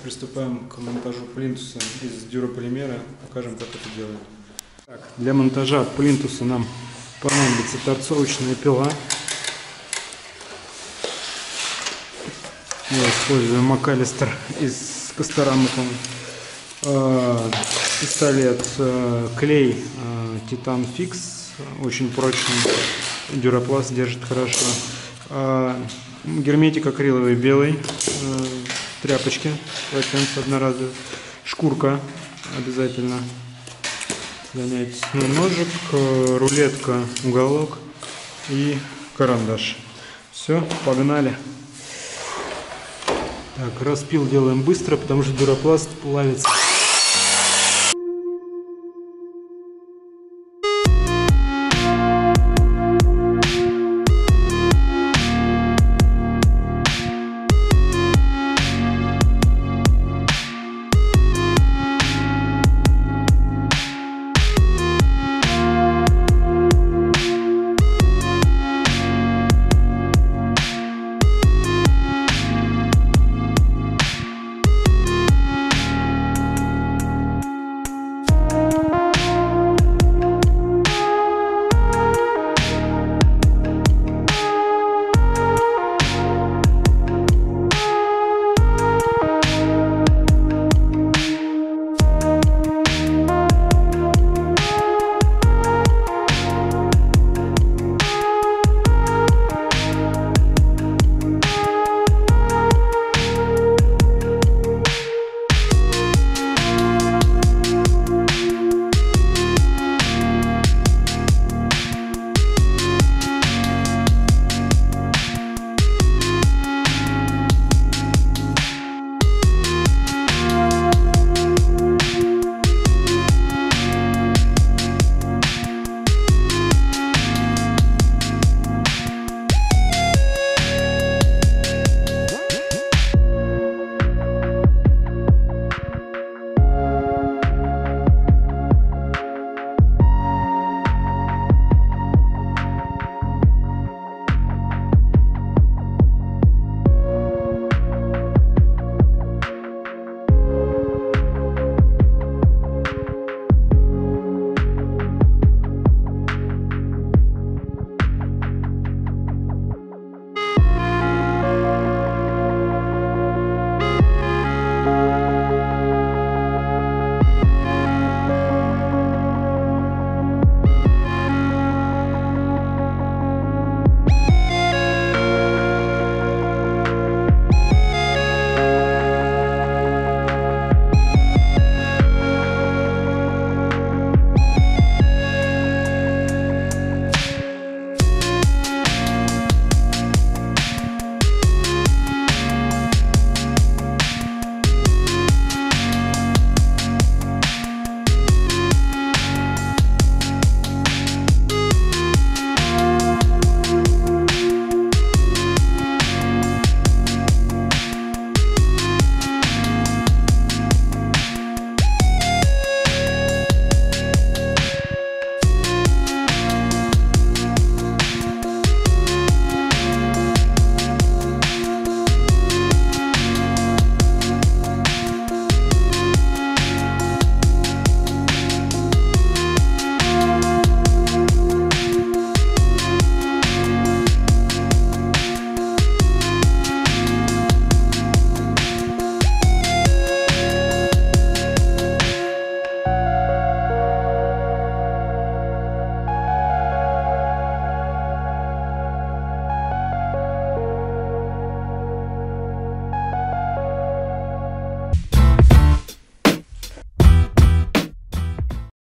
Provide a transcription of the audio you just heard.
приступаем к монтажу плинтуса из дюрополимера. Покажем, как это делаем. Так, для монтажа плинтуса нам понадобится торцовочная пила. Я использую Макалистер из Косторама, пистолет, клей Титан Фикс, очень прочный, дюропласт держит хорошо, герметик акриловый белый, тряпочки, полотенце одноразовое, шкурка обязательно, гоняйтесь, ножик, рулетка, уголок и карандаш. Все, погнали. Так, распил делаем быстро, потому что дюропласт плавится.